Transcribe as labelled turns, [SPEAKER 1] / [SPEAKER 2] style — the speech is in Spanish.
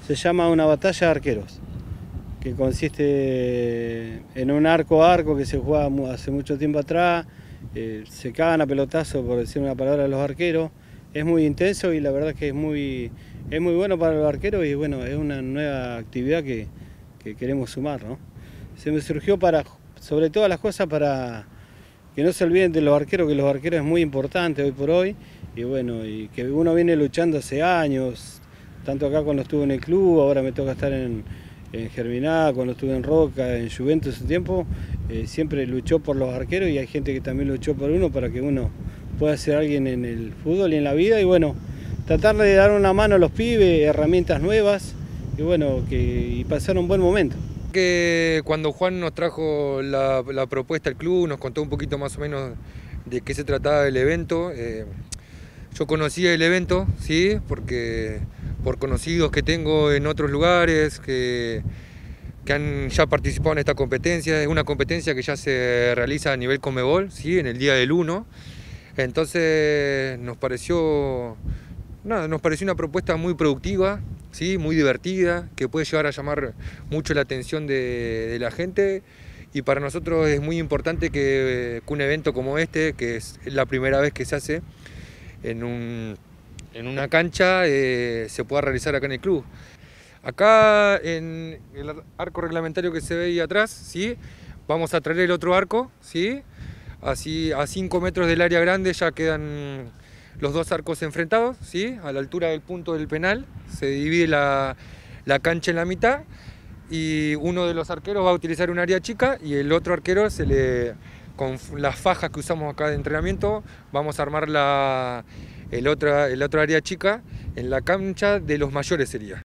[SPEAKER 1] se llama una batalla de arqueros, que consiste en un arco a arco que se juega hace mucho tiempo atrás. Se cagan a pelotazo, por decir una palabra, los arqueros. Es muy intenso y la verdad es que es muy bueno para los arqueros y bueno, es una nueva actividad que queremos sumar, ¿no? Se me surgió sobre todas las cosas, para que no se olviden de los arqueros, que los arqueros es muy importante hoy por hoy, y bueno, y que uno viene luchando hace años, tanto acá cuando estuve en el club, ahora me toca estar en Germiná, cuando estuve en Roca, en Juventus ese tiempo, siempre luchó por los arqueros y hay gente que también luchó por uno para que uno pueda ser alguien en el fútbol y en la vida, y bueno, tratar de dar una mano a los pibes, herramientas nuevas, y bueno, y pasar un buen momento.
[SPEAKER 2] Que cuando Juan nos trajo la propuesta al club, nos contó un poquito más o menos de qué se trataba el evento. Yo conocía el evento, ¿sí? Porque por conocidos que tengo en otros lugares que han ya participado en esta competencia. Es una competencia que ya se realiza a nivel Conmebol, ¿sí? En el día del 1. Entonces nos pareció una propuesta muy productiva, ¿sí? Muy divertida, que puede llegar a llamar mucho la atención de la gente, y para nosotros es muy importante que un evento como este, que es la primera vez que se hace en una cancha, se pueda realizar acá en el club. Acá en el arco reglamentario que se ve ahí atrás, ¿sí? Vamos a traer el otro arco, ¿sí? Así a 5 metros del área grande ya quedan los dos arcos enfrentados, ¿sí? A la altura del punto del penal se divide la cancha en la mitad, y uno de los arqueros va a utilizar un área chica y el otro arquero con las fajas que usamos acá de entrenamiento, vamos a armar el otro área chica en la cancha de los mayores sería.